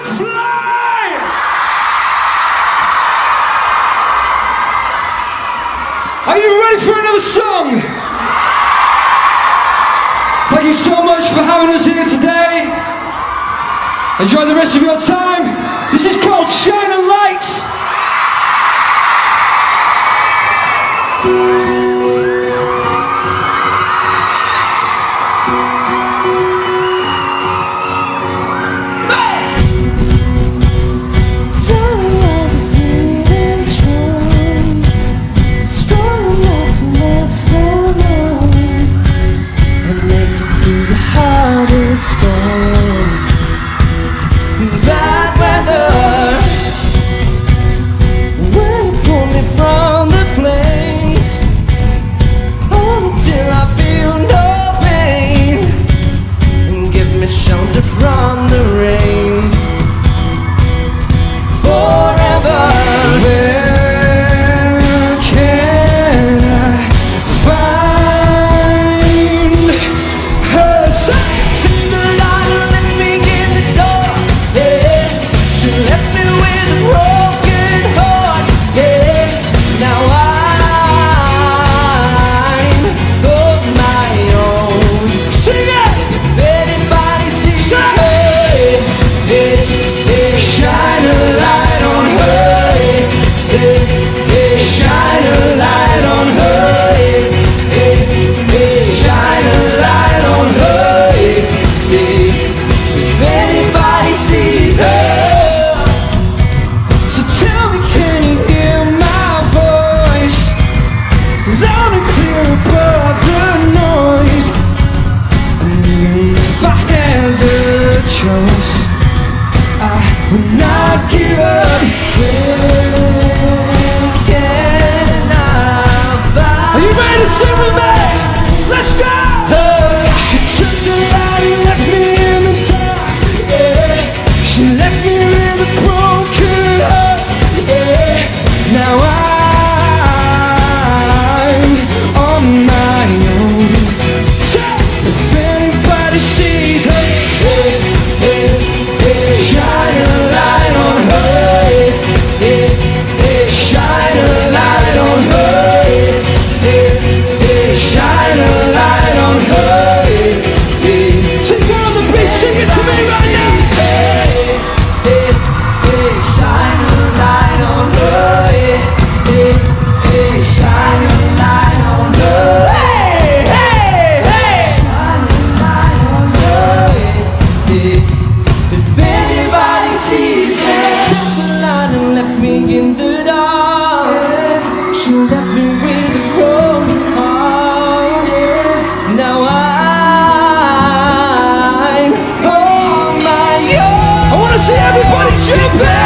Fly! Are you ready for another song? Thank you so much for having us here today. Enjoy the rest of your time. This is called Shine a Light. Shelter from the rain forever. Where can I find her? Take the light and let me in the door. Yeah, she left me with a broken heart. Yeah, now I'm on my own. Sing it. Shine a light on her, shine a light on her, shine a light on her, if anybody sees her. So tell me, can you hear my voice loud and clear above the noise? And even if I had the choice, I would not give up. Where can I find? Are you ready to sing with me? Let's go! She took the light and left me in the dark. Yeah. She left me with a broken heart. Yeah. Now I'm on my own. So if anybody sees her, shine a light on her, shine a light on her, shine a light on her. Sing it on the beat, sing it to me right now. Shine a light on her, shine a light on her. Hey, hey, hey! Shine a light on her. If anybody sees me, she took the line and left me in the dark. She left me with a broken heart. Now I'm on my own. I wanna see everybody jump in.